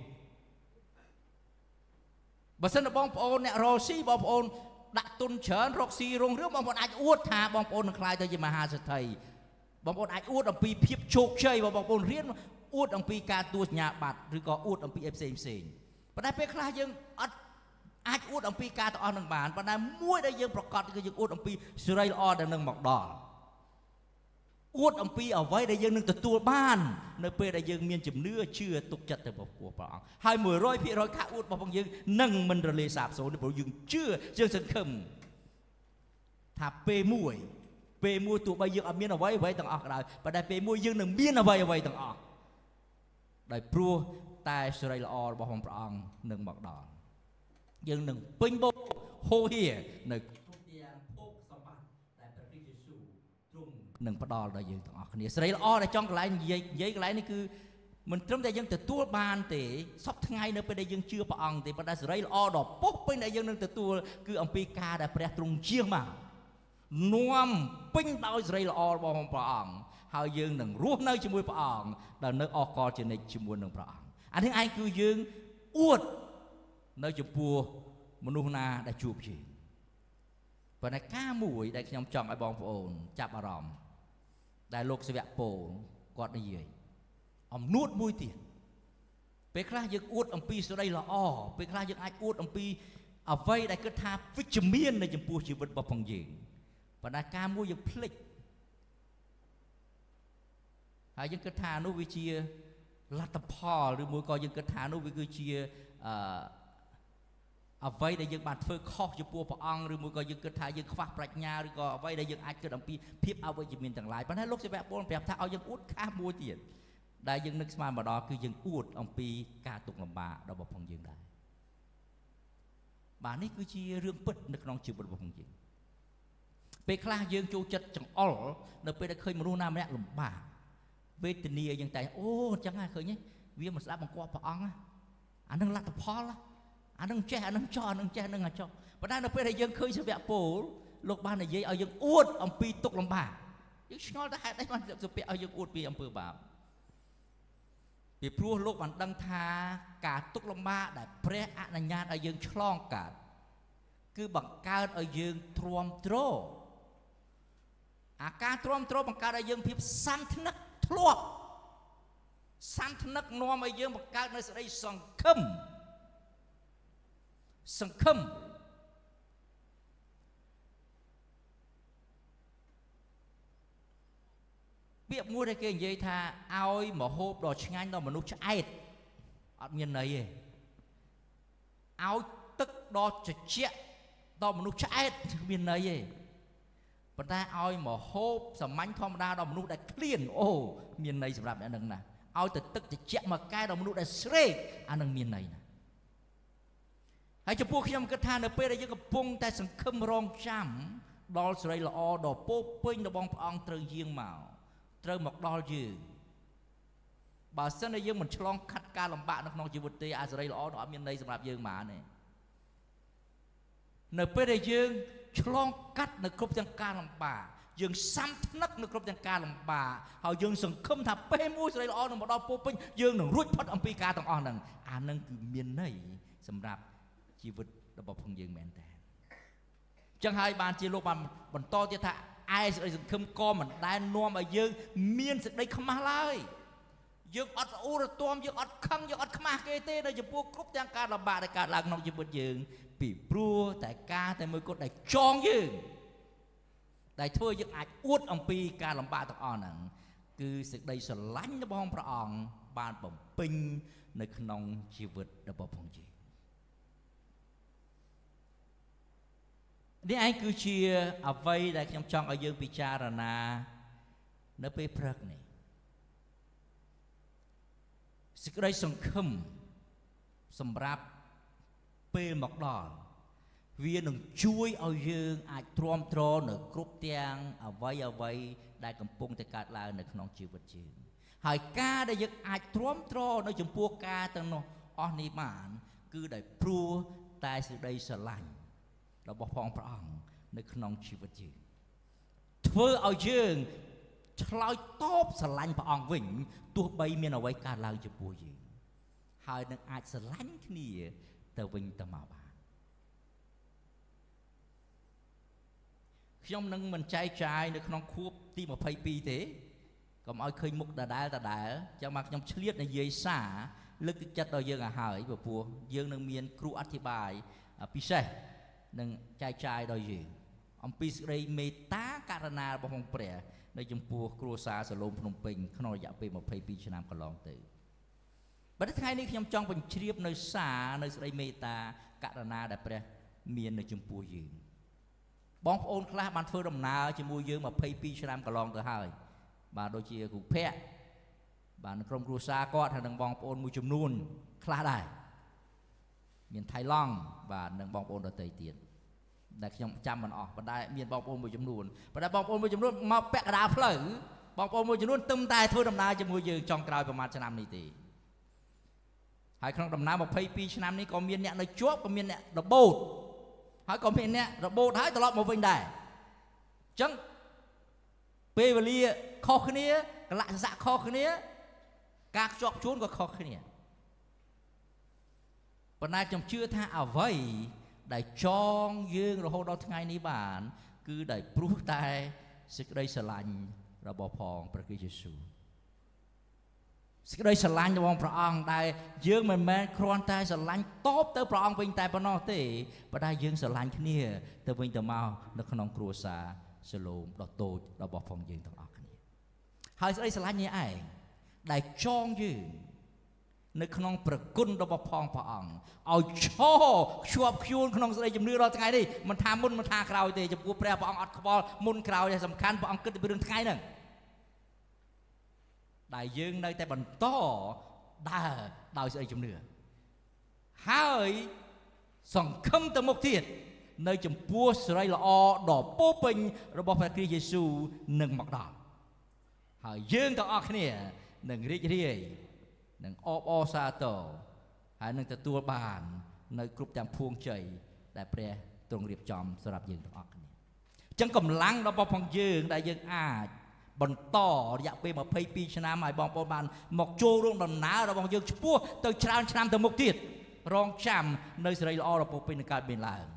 បើសិនជាបងប្អូនអ្នករកស៊ីបងប្អូនដាក់ទុនច្រើនរកស៊ីរុងរឿងបងប្អូនអាចអួតថាបងប្អូននឹងក្លាយទៅជាមហាសេដ្ឋីបងប្អូនអាចអួតអំពីភាពជោគជ័យរបស់បងប្អូនរៀនអួតអំពីការទស្សញ្ញាបត្រឬក៏អួតអំពីផ្សេងប៉ុន្តែពេលខ្លះយើងអត់អាចអួតអំពីការទាំងអស់នឹងបានប៉ុន្តែមួយដែលយើងប្រកាសគឺយើងអួតអំពីសេរីល្អដែលនឹងមកដល់អួតអំពីអ្វីដែលយើងនឹងទទួលបាននៅពេលដែលយើងមានជំនឿជឿទុកចិត្តទៅព្រះអង្គហើយ 100% ការអួតរបស់យើងនឹងមិនរលាយសាបសូន្យព្រោះយើងជឿយើងសង្ឃឹមថាពេលមួយទោះបីយើងអត់មានអ្វីទាំងអស់ក៏ដោយប៉ុន្តែពេលមួយយើងនឹងមានអ្វីទាំងអស់ដោយព្រោះតែសេរីល្អរបស់ព្រះអង្គនឹងមកដល់យើងនឹងពេញបូរហូរហៀនៅគ្រប់យ៉ាងភោគសម្បត្តិតែព្រះគ្រីស្ទយេស៊ូវទ្រង់នឹងផ្ដល់ដល់យើងទាំងអស់គ្នាសេរីល្អដែលចង់កន្លែងនិយាយកន្លែងនេះគឺមិនត្រឹមតែយើងទទួលបានទេសពថ្ងៃនៅពេលដែលយើងជឿព្រះអង្គទេប៉ុន្តែសេរីល្អដ៏ពុះពេញដែលយើងនឹងទទួលគឺអំពីការដែលព្រះទ្រង់ជាមកនាំពេញដោយសេរីល្អរបស់ព្រះអង្គហើយយើងនឹងរស់នៅជាមួយព្រះអង្គដែលនៅអកលជានិច្ចជាមួយនឹងព្រះអង្គអានេះឯងគឺយើងអួតនៅចំពោះមនុស្សណាដែលជួបយើងប៉ុន្តែការមួយដែលខ្ញុំចង់ឲ្យបងប្អូនចាប់អារម្មណ៍ដែលលោកសាវកពោលគាត់និយាយអំនួតមួយទៀតពេលខ្លះយើងអួតអំពីសេរីល្អពេលខ្លះយើងអាចអួតអំពីអ្វីដែលគិតថាវិជ្ជមាននៅចំពោះជីវិតរបស់ផងយើងប៉ុន្តែការមួយយើងភ្លេចហើយយើងគិតថានោះវាជាលទ្ធផលឬមួយក៏យើងគិតថានោះវាគឺជាអ្វីដែលយើងបានធ្វើខុសចំពោះព្រះអង្គឬមួយក៏យើងគិតថាយើងខ្វះប្រាជ្ញាឬក៏អ្វីដែលយើងអាចគិតអំពីភាពអវិជ្ជមានទាំងឡាយប៉ុន្តែលោកសាវកពលប្រាប់ថាឲ្យយើងអួតខាសមួយទៀតដែលយើងនឹកស្មានម្ដងគឺយើងអួតអំពីការទុក្ខលំបាករបស់ផងយើងដែរបាទនេះគឺជារឿងពិតនៅក្នុងជីវិតរបស់យើងពេលខ្លះយើងចូលចិត្តចង្អុលនៅពេលដែលឃើញមនុស្សណាម្នាក់លំបាកវេទនាយើងតែអូអញ្ចឹងហើយឃើញទេវាមិនស្ដាប់បង្គាប់ព្រះអង្គអានឹងលទ្ធផលអានឹងចេះអានឹងចោះអានឹងចេះអានឹងអាចោះប៉ុន្តែនៅពេលដែលយើងឃើញសាវកពលលោកបាននិយាយឲ្យយើងអួតអំពីទុក្ខលំបាកយើងឆ្ងល់ថាហេតុអីបានសាវកឲ្យយើងអួតពីអំពើបាបពីព្រោះលោកបានដឹងថាការទុក្ខលំបាកដែលព្រះអនុញ្ញាតឲ្យយើងឆ្លងកាត់គឺបង្កើតឲ្យយើងទ្រាំទ្រអាការទ្រាំទ្របង្កើតឲ្យយើងភាពសន្តិនិកធ្លាប់សន្តិនិកនាំឲ្យយើងបង្កើតនៅសេចក្តីសង្ឃឹមពាក្យមួយដែលគេនិយាយថាឲ្យមហូបដ៏ឆ្ងាញ់ដល់មនុស្សឆ្អែតអត់មានន័យទេឲ្យទឹកដ៏ត្រជាក់ដល់មនុស្សឆ្អែតមានន័យទេប៉ុន្តែឲ្យមហូបសាមញ្ញធម្មតាដល់មនុស្សដែលឃ្លានអូមានន័យសម្រាប់អ្នកនឹងណាឲ្យទៅទឹកត្រជាក់មកកែដល់មនុស្សដែលស្រេកអានឹងមានន័យណាហើយចំពោះខ្ញុំគិតថានៅពេលដែលយើងកំពុងតែសង្ឃឹមរងចាំដល់សេរីល្អដ៏ពោពេញរបស់ព្រះអង្គត្រូវយាងមកត្រូវមកដល់យើងបើសិនជាយើងមិនឆ្លងកាត់ការលំបាកនៅក្នុងជីវិតទេអាសេរីល្អនោះអត់មានន័យសម្រាប់យើងហ្មងទេនៅពេលដែលយើងឆ្លងកាត់នៅគ្រប់ទាំងការលំបាកយើងសាំថ្នឹកនៅគ្រប់ទាំងការលំបាកហើយយើងសង្ឃឹមថាពេលមួយសេរីល្អនឹងមកដល់ពោពេញយើងនឹងរួចផុតអំពីការទាំងអស់ហ្នឹងអានឹងគឺមានន័យសម្រាប់ជីវិតរបស់ផងយើងមែនតើអញ្ចឹងហើយបានជាលោកបានបន្តទៀតថាឯសេចក្តីសង្ឃឹមក៏មិនដែលនាំឲ្យយើងមានសេចក្តីខ្មាស់ឡើយយើងអត់អ៊ូរទាំយើងអត់ខឹងយើងអត់ខ្មាស់គេទេនៅចំពោះគ្រប់ទាំងការលំបាកដែលកើតឡើងក្នុងជីវិតយើងពីព្រោះតែការតែមួយគត់ដែលចងយើងដែលធ្វើយើងអាចអួតអំពីការលំបាកទាំងអស់ហ្នឹងគឺសេចក្តីស្រឡាញ់របស់ព្រះអង្គបានបំពេញនៅក្នុងជីវិតរបស់ផងយើងនេះឯងគឺជាអ្វីដែលខ្ញុំចង់ឲ្យយើងពិចារណានៅពេលព្រឹកនេះសេចក្តីសង្ឃឹមសម្រាប់ពេលមកដល់វានឹងជួយឲ្យយើងអាចទ្រាំទ្រនៅគ្រប់ទាំងអ្វីដែលកំពុងតែកើតឡើងនៅក្នុងជីវិតយើងហើយការដែលយើងអាចទ្រាំទ្រនៅចំពោះការទាំងនោះអស់នេះបានគឺដោយព្រោះតែសេចក្តីស្រឡាញ់របស់ព្រះអង្គនៅក្នុងជីវិតយើងធ្វើឲ្យយើងឆ្លើយតបស្រឡាញ់ព្រះអង្គវិញទោះបីមានអ្វីកើតឡើងចំពោះយើងហើយនឹងអាចស្រឡាញ់គ្នាទៅវិញទៅមកបានខ្ញុំនឹងមិនចែកចាយនៅក្នុងខួបទី22ទេកុំឲ្យឃើញមុខដដែលចឹងមកខ្ញុំឆ្លៀតនិយាយសារលើកទឹកចិត្តដល់យើងឲ្យហើយព្រោះយើងនឹងមានគ្រូអធិប្បាយពិសេសនឹងចែកចាយដល់យើងអំពីសេចក្តីមេត្តាករុណារបស់ព្រះនៅចំពោះគ្រួសារសាឡូមភ្នំពេញក្នុងរយៈពេល22ឆ្នាំកន្លងទៅប៉ុន្តែថ្ងៃនេះខ្ញុំចង់បញ្ជ្រាបនៅសារនៅសេចក្តីមេត្តាករុណាដែលព្រះមាននៅចំពោះយើងបងប្អូនខ្លះបានធ្វើដំណើរជាមួយយើង22ឆ្នាំកន្លងទៅហើយបាទដូចជាគ្រូភ័ក្របាទក្រុមគ្រួសារគាត់ហើយនឹងបងប្អូនមួយចំនួនខ្លះដែរមានថៃឡង់បាទនិងបងប្អូនដទៃទៀតដែលខ្ញុំចាំមិនអស់ប៉ុន្តែមានបងប្អូនមួយចំនួនប៉ុន្តែបងប្អូនមួយចំនួនមកពាក់កណ្ដាលផ្លូវបងប្អូនមួយចំនួនទឹមតែធ្វើដំណើរជាមួយយើងចុងក្រោយប្រហែលឆ្នាំនេះទេហើយក្នុងដំណើរ22ឆ្នាំនេះក៏មានអ្នកនៅជាប់ក៏មានអ្នករបូតហើយក៏មានអ្នករបូតហើយត្រឡប់មកវិញដែរអញ្ចឹងពេលវេលាខុសគ្នាកលៈស័កខុសគ្នាការខ្ជាប់ជួនក៏ខុសគ្នាប៉ុន្តែខ្ញុំជឿថាអ្វីដែលចងយើងរហូតដល់ថ្ងៃនេះបានគឺដោយព្រោះតែសេចក្តីស្រឡាញ់របស់ផងព្រះគ្រីស្ទយេស៊ូវសេចក្តីស្រឡាញ់របស់ព្រះអង្គដែលយើងមិនមែនគ្រាន់តែស្រឡាញ់តបទៅព្រះអង្គវិញតែប៉ុណ្ណោះទេប៉ុន្តែយើងស្រឡាញ់គ្នាទៅវិញទៅមកនៅក្នុងគ្រួសារសាឡូមដ៏តូចរបស់ផងយើងទាំងអស់គ្នាហើយសេចក្តីស្រឡាញ់នេះឯងដែលចងយើងនៅក្នុងប្រគុណរបស់ផងព្រះអង្គឲ្យឈរជាប់ខ្ជួនក្នុងសេចក្តីជំនឿរាល់ថ្ងៃនេះមិនថាមុនមិនថាក្រោយទេចំពោះព្រះព្រះអង្គអត់ខ្វល់មុនក្រោយតែសំខាន់ព្រះអង្គគិតពីរឿងថ្ងៃហ្នឹងដែលយើងនៅតែបន្តដើរដោយសេចក្តីជំនឿហើយសង្ឃឹមទៅមុខទៀតនៅចំពោះសេរីល្អដ៏ពោពេញរបស់ព្រះគ្រីស្ទយេស៊ូវនឹងមកដល់ហើយយើងទាំងអស់គ្នានឹងរីករាយនឹងអបអរសាទរហើយនឹងទទួលបាននៅគ្រប់ទាំងភួងជ័យដែលព្រះទ្រង់រៀបចំសម្រាប់យើងទាំងអស់គ្នាអញ្ចឹងកម្លាំងរបស់ផងយើងដែលយើងអាចបន្តរយៈពេល22ឆ្នាំឲ្យបងប្អូនបានមកចូលរួមដំណើររបស់យើងឆ្ពោះទៅច្រើនឆ្នាំទៅមុខទៀតរងចាំនៅសេរីល្អរបស់ពុទ្ធនឹងកើតមានឡើង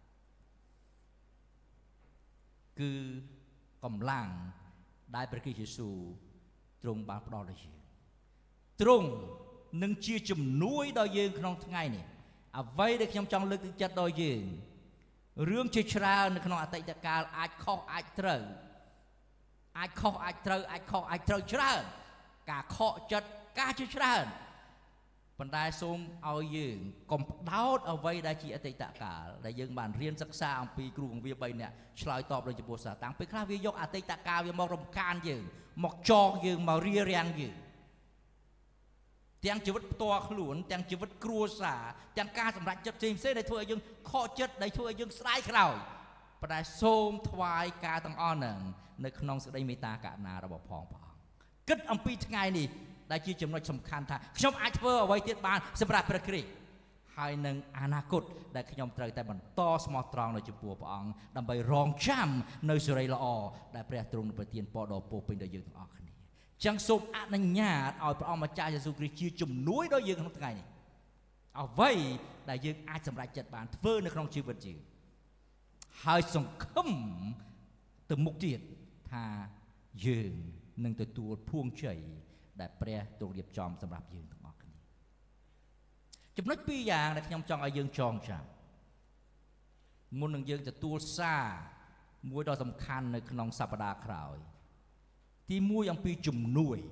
គឺកម្លាំងដែលព្រះគ្រីស្ទយេស៊ូវទ្រង់បានផ្ដល់ដល់យើងទ្រង់នឹងជាជំនួយដល់យើងក្នុងថ្ងៃនេះអ្វីដែលខ្ញុំចង់លើកទឹកចិត្តដល់យើងរឿងជាច្រើននៅក្នុងអតីតកាលអាចខុសអាចត្រូវអាចខុសអាចត្រូវអាចខុសអាចត្រូវច្រើនការខកចិត្តការជាច្រើនប៉ុន្តែសូមឲ្យយើងកុំផ្ដោតអ្វីដែលជាអតីតកាលដែលយើងបានរៀនសិក្សាអំពីគ្រូបង្រៀន3នាក់ឆ្លើយតបដល់ចំពោះសាតាំងពេលខ្លះវាយកអតីតកាលវាមករំខានយើងមកចងយើងមករារាំងយើងទាំងជីវិតផ្ទាល់ខ្លួនទាំងជីវិតគ្រួសារទាំងការសម្រេចចិត្តផ្សេងៗដែលធ្វើឲ្យយើងខកចិត្តដែលធ្វើឲ្យយើងស្ដាយក្រោយប៉ុន្តែសូមថ្វាយការទាំងអស់ហ្នឹងនៅក្នុងសេចក្តីមេត្តាករុណារបស់ផងព្រះអង្គគិតអំពីថ្ងៃនេះដែលជាចំណុចសំខាន់ថាខ្ញុំអាចធ្វើអ្វីទៀតបានសម្រាប់ព្រះគ្រីស្ទហើយនឹងអនាគតដែលខ្ញុំត្រូវតែបន្តស្មោះត្រង់នៅចំពោះព្រះអង្គដើម្បីរងចាំនៅសេរីល្អដែលព្រះទ្រង់នឹងប្រទានពរដល់ពោពេញដល់យើងទាំងអស់គ្នាចឹងសូមអនុញ្ញាតឲ្យព្រះអង្គម្ចាស់យេស៊ូវគ្រីស្ទជាជំនួយដល់យើងក្នុងថ្ងៃនេះអ្វីដែលយើងអាចសម្រេចចិត្តបានធ្វើនៅក្នុងជីវិតយើងហើយសង្ឃឹមទៅមុខទៀតថាយើងនឹងទទួលភួងជ័យដែលព្រះទ្រង់រៀបចំសម្រាប់យើងទាំងអស់គ្នាចំណុច2យ៉ាងដែលខ្ញុំចង់ឲ្យយើងចងចាំមុននឹងយើងទទួលសារមួយដ៏សំខាន់នៅក្នុងសប្តាហ៍ក្រោយទី1អំពីជំនួយ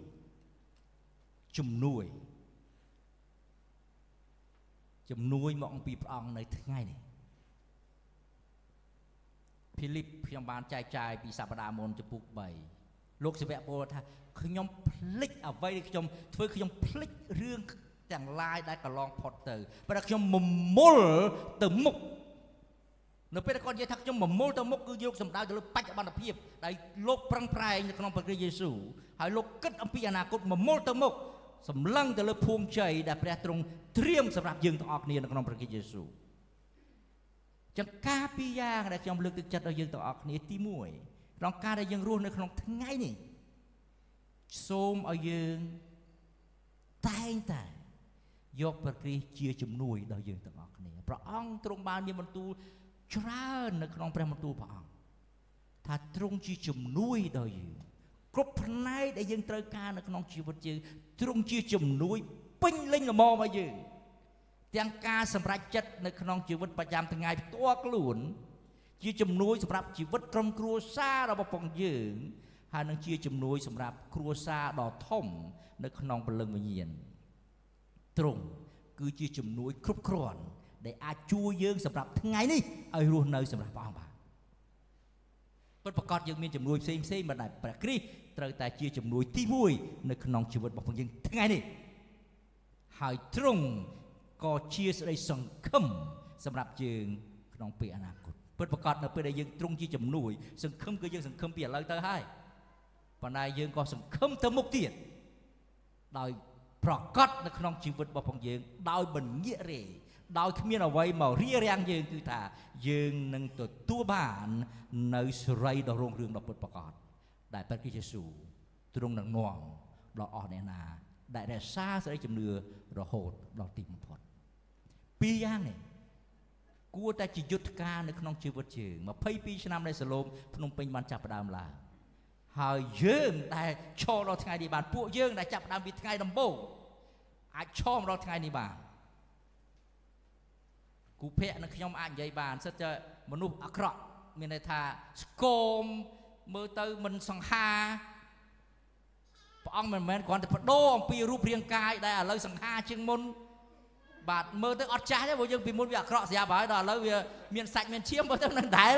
មកអំពីព្រះអង្គនៅថ្ងៃនេះភីលីបខ្ញុំបានចែកចាយពីសប្តាហ៍មុនចំពុក3លោកសាវកពោលថាខ្ញុំភ្លេចអ្វីដែលខ្ញុំធ្វើខ្ញុំភ្លេចរឿងទាំងឡាយដែលកន្លងផុតទៅប៉ុន្តែខ្ញុំមមុលទៅមុខនៅពេលដែលគាត់និយាយថាខ្ញុំមមុលទៅមុខគឺយកសំដៅទៅលើបច្ចុប្បន្នភាពដែលលោកប្រឹងប្រែងនៅក្នុងព្រះគ្រីស្ទយេស៊ូវហើយលោកគិតអំពីអនាគតមមុលទៅមុខសម្លឹងទៅលើភួងជ័យដែលព្រះទ្រង់ត្រៀមសម្រាប់យើងទាំងអស់គ្នានៅក្នុងព្រះគ្រីស្ទយេស៊ូវចឹងការពីរយ៉ាងដែលខ្ញុំលើកទឹកចិត្តដល់យើងទាំងអស់គ្នាទី1ក្នុងការដែលយើងរស់នៅក្នុងថ្ងៃនេះសូមឲ្យយើងតែងតែយកព្រះគ្រីស្ទជាជំនួយដល់យើងទាំងអស់គ្នាព្រះអង្គទ្រង់បានមានបន្ទូលច្រើននៅក្នុងព្រះបន្ទូលព្រះអង្គថាទ្រង់ជាជំនួយដល់យើងគ្រប់ផ្នែកដែលយើងត្រូវការនៅក្នុងជីវិតយើងទ្រង់ជាជំនួយពេញលេញល្មមឲ្យយើងទាំងការសម្រេចចិត្តនៅក្នុងជីវិតប្រចាំថ្ងៃផ្ទាល់ខ្លួនជាជំនួយសម្រាប់ជីវិតក្រុមគ្រួសាររបស់ផងយើងហើយនឹងជាជំនួយសម្រាប់គ្រួសារដ៏ធំនៅក្នុងព្រលឹងវិញ្ញាណទ្រង់គឺជាជំនួយគ្រប់គ្រាន់ដែលអាចជួយយើងសម្រាប់ថ្ងៃនេះឲ្យរស់នៅសម្រាប់ព្រះអង្គបានពិតប្រាកដយើងមានជំនួយផ្សេងមិនដែលព្រះគ្រីស្ទត្រូវតែជាជំនួយទី1នៅក្នុងជីវិតរបស់យើងថ្ងៃនេះហើយទ្រង់ក៏ជាសេចក្តីសង្ឃឹមសម្រាប់យើងក្នុងពេលអនាគតពិតប្រាកដនៅពេលដែលយើងទ្រង់ជាជំនួយសង្ឃឹមគឺយើងសង្ឃឹមពីឥឡូវទៅហើយប៉ុន្តែយើងក៏សង្ឃឹមទៅមុខទៀតដោយប្រកបនៅក្នុងជីវិតរបស់ផងយើងដោយមិនងាករេដោយគ្មានអ្វីមករារាំងយើងគឺថាយើងនឹងទទួលបាននៅសេរីដ៏រុងរឿងដ៏ពិតប្រាកដដែលព្រះគ្រីស្ទយេស៊ូវទ្រង់នឹងនាំដល់អស់អ្នកណាដែលរក្សាសេរីជំនឿរហូតដល់ទីបំផុតពីរយ៉ាងនេះគួរតែជាយុទ្ធការនៅក្នុងជីវិតយើង22ឆ្នាំនៃសឡូមភ្នំពេញបានចាប់ផ្ដើមឡើងហើយយើងដែលឈរដល់ថ្ងៃនេះបានពួកយើងដែលចាប់ផ្ដើមពីថ្ងៃដំបូងអាចឈរមកដល់ថ្ងៃនេះបានគូភ័ក្រនិងខ្ញុំអាចនិយាយបានសិតតែមនុស្សអាក្រក់មានន័យថាស្គមមើលទៅមិនសង្ហាព្រះអង្គមិនមែនគ្រាន់តែបដូរអំពីរូបរាងកាយដែលឥឡូវសង្ហាជាងមុនបាទមើលទៅអត់ចាស់ទេព្រោះយើងពីមុនវាអាក្រក់ស្រាប់ហើយដល់ឥឡូវវាមានសាច់មានឈាមមើលទៅនឹងដែល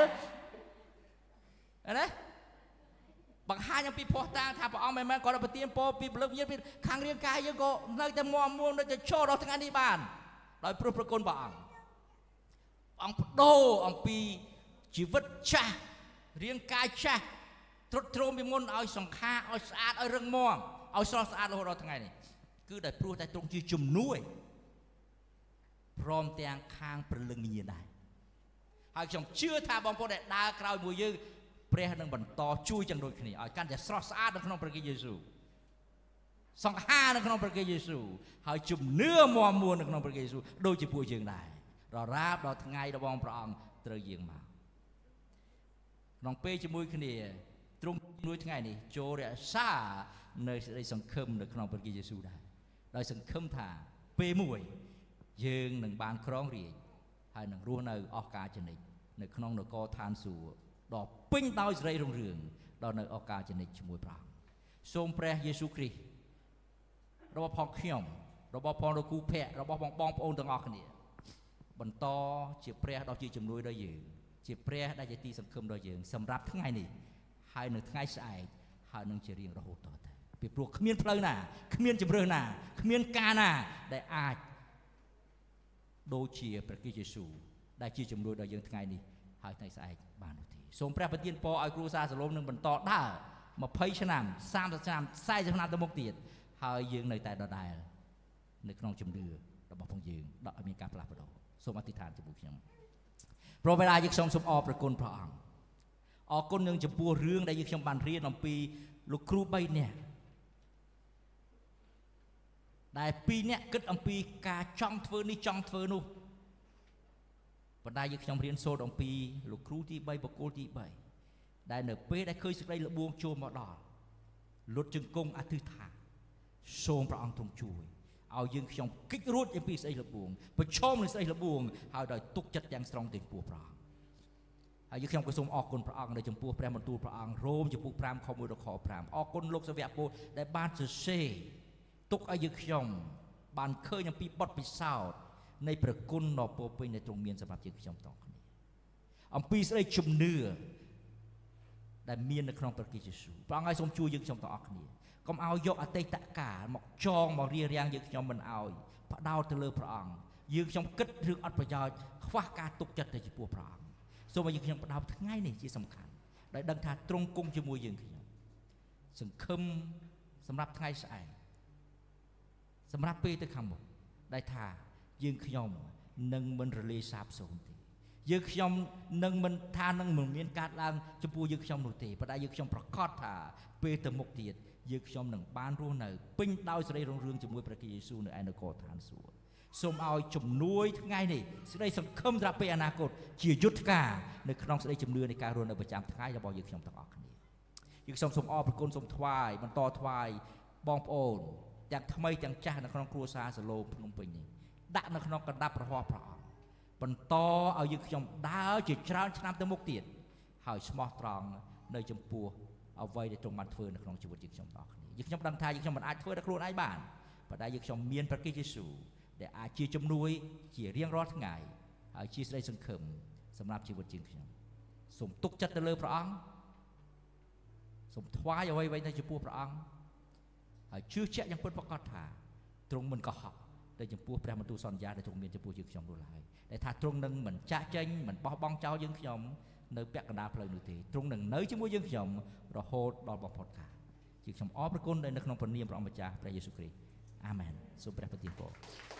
ណាបង្ហាញអំពីភ័ស្តុតាងថាព្រះអង្គមិនមែនគាត់ប្រទានពរពីព្រលឹងវិញ្ញាណពីខាងរាងកាយយើងក៏នៅតែមាំមួននៅតែចូលដល់ថ្ងៃនេះបានដោយព្រោះប្រគុណព្រះអង្គអង្គបដូរអំពីជីវិតចាស់រាងកាយចាស់ទ្រុឌទ្រោមពីមុនឲ្យសង្ខារឲ្យស្អាតឲ្យរឹងមាំឲ្យស្រស់ស្អាតរហូតដល់ថ្ងៃនេះគឺដោយព្រោះតែទ្រង់ជាជំនួយព្រមទាំងខាងព្រលឹងវិញ្ញាណដែរហើយខ្ញុំជឿថាបងប្អូនដែលដើរក្រោយមួយយើងព្រះនឹងបន្តជួយទាំងដូចគ្នាឲ្យកាន់តែស្រស់ស្អាតនៅក្នុងព្រះគម្ពីរយេស៊ូវសង្ហានៅក្នុងព្រះគម្ពីរយេស៊ូវហើយជំនឿមាំមួននៅក្នុងព្រះគម្ពីរយេស៊ូវដូចជាពួកយើងដែរររាបដល់ថ្ងៃរបស់ព្រះអង្គត្រូវយាងមកក្នុងពេលជាមួយគ្នាទ្រង់ជំនួយថ្ងៃនេះចូលរក្សានៅសេចក្តីសង្ឃឹមនៅក្នុងព្រះគម្ពីរយេស៊ូវដែរដោយសង្ឃឹមថាពេលមួយយើងនឹងបានក្រងរាជ្យហើយនឹងរស់នៅអស់កលចនិចនៅក្នុងនគរឋានសួគ៌ដ៏ពេញដោយសេរីរុងរឿងដល់នៅអស់កលចនិចជាមួយព្រះអង្គសូមព្រះយេស៊ូវគ្រីស្ទរបស់ផងខ្ញុំរបស់ផងលោកគ្រូភ័ក្ររបស់បងប្អូនទាំងអស់គ្នាបន្តជាព្រះដ៏ជាជំនួយដល់យើងជាព្រះដែលជាទីសង្ឃឹមដល់យើងសម្រាប់ថ្ងៃនេះហើយនៅថ្ងៃស្អែកហើយនឹងជារៀងរហូតតទៅពីព្រោះគ្មានផ្លូវណាគ្មានជម្រើសណាគ្មានការណាដែលអាចដូចជាព្រះគម្ពីរយេស៊ូវដែលជាជំនួយដល់យើងថ្ងៃនេះហើយថ្ងៃស្អែកបាននោះទេសូមព្រះប្រទានពរឲ្យគ្រួសារសាឡូមនឹងបន្តដើរ20ឆ្នាំ30ឆ្នាំ40ឆ្នាំទៅមុខទៀតហើយយើងនៅតែដដែលនៅក្នុងជំនឿរបស់ផងយើងដល់ឲ្យមានការផ្លាស់ប្ដូរសូមអធិដ្ឋានជាមួយខ្ញុំព្រះបិតាយើងខ្ញុំសូមអរព្រគុណព្រះអង្គអរគុណនឹងចំពោះរឿងដែលយើងខ្ញុំបានរៀនអំពីលោកគ្រូ3នាក់ដែល2នាក់គិតអំពីការចង់ធ្វើនេះចង់ធ្វើនោះបណ្ដាយើងខ្ញុំរៀនសូត្រអំពីលោកគ្រូទី3បុគ្គលទី3ដែលនៅពេលដែលឃើញសេចក្តីល្បួងចូលមកដល់លុតជង្គង់អធិដ្ឋានសូមព្រះអង្គទ្រង់ជួយឲ្យយើងខ្ញុំគិតរួចអំពីស្អីល្បួងប្រឈមនឹងស្អីល្បួងហើយដោយទុកចិត្តយ៉ាងស្រង់ទៅចំពោះព្រះអង្គហើយយើងខ្ញុំក៏សូមអរគុណព្រះអង្គនៅចំពោះព្រះបន្ទូលព្រះអង្គរ៉ូមចំពោះ5ខ1ដល់ខ5អរគុណលោកសាវកពលដែលបានសរសេរទុកឲ្យយើងខ្ញុំបានឃើញអំពីបទពិសោធន៍នៃព្រះគុណដ៏ពោពេញដែលទ្រង់មានសម្រាប់យើងខ្ញុំទាំងគ្នាអំពីស្ដីជំនឿដែលមាននៅក្នុងព្រះគម្ពីរយេស៊ូវព្រះអង្គឲ្យសូមជួយយើងខ្ញុំទាំងអស់គ្នាកុំឲ្យយកអតីតកាលមកចងមករៀបរៀងយើងខ្ញុំមិនឲ្យផ្ដោតទៅលើព្រះអង្គយើងខ្ញុំគិតរឿងអត់ប្រយោជន៍ខ្វះការទុកចិត្តទៅចំពោះព្រះអង្គសូមឲ្យយើងខ្ញុំផ្ដោតថ្ងៃនេះជាសំខាន់ដោយដឹងថាទ្រង់គង់ជាមួយយើងខ្ញុំសង្ឃឹមសម្រាប់ថ្ងៃស្អែកសម្រាប់ពេលទៅខាងមុខដែលថាយើងខ្ញុំនឹងមិនរលាយសាបសូន្យទេយើងខ្ញុំនឹងមិនថានឹងមិនមានការឡើងចំពោះយើងខ្ញុំនោះទេប៉ុន្តែយើងខ្ញុំប្រកាសថាពេលទៅមុខទៀតយើងខ្ញុំនឹងបានរស់នៅពេញដោយសេរីរុងរឿងជាមួយព្រះគម្ពីរយេស៊ូវនៅឯនគរឋានសួគ៌សូមឲ្យជំនួយថ្ងៃនេះសេចក្តីសង្ឃឹមសម្រាប់ពេលអនាគតជាយុទ្ធការនៅក្នុងសេចក្តីជំនឿនៃការរស់នៅប្រចាំថ្ងៃរបស់យើងខ្ញុំទាំងអស់គ្នាយើងខ្ញុំសូមអរព្រគុណសូមថ្វាយបន្តថ្វាយបងប្អូនទាំងថ្មីទាំងចាស់នៅក្នុងគ្រួសារសាឡូមភ្នំពេញនេះដាក់នៅក្នុងកណ្ដាប់របស់ព្រះអង្គបន្តឲ្យយើងខ្ញុំដើរជាច្រើនឆ្នាំទៅមុខទៀតហើយស្មោះត្រង់នៅចំពោះអ្វីដែលទ្រង់បានធ្វើនៅក្នុងជីវិតយើងខ្ញុំទាំងអស់គ្នាយើងខ្ញុំដឹងថាយើងខ្ញុំមិនអាចធ្វើដល់ខ្លួនឯងបានប៉ុន្តែយើងខ្ញុំមានព្រះគម្ពីរយេស៊ូវដែលអាចជាជំនួយជារៀងរាល់ថ្ងៃហើយជាសេចក្តីសង្ឃឹមសម្រាប់ជីវិតយើងខ្ញុំសូមទុកចិត្តទៅលើព្រះអង្គសូមថ្វាយអ្វីៗទៅចំពោះព្រះអង្គហើយជឿជាក់យ៉ាងពិតប្រាកដថាទ្រង់មិនកុហកទៅចំពោះព្រះបន្ទូលសន្យាដែលទ្រង់មានចំពោះយើងខ្ញុំនោះឡើយដែលថាទ្រង់នឹងមិនចាក់ចេញមិនបោះបង់ចោលយើងខ្ញុំនៅពាក់កណ្ដាលផ្លូវនោះទេទ្រង់នឹងនៅជាមួយយើងខ្ញុំរហូតដល់បំផុតកាលយើងខ្ញុំអរព្រគុណដែលនៅក្នុងព្រះនាមព្រះអង្គម្ចាស់ព្រះយេស៊ូវគ្រីស្ទអាមែនសូមព្រះប្រទានពរ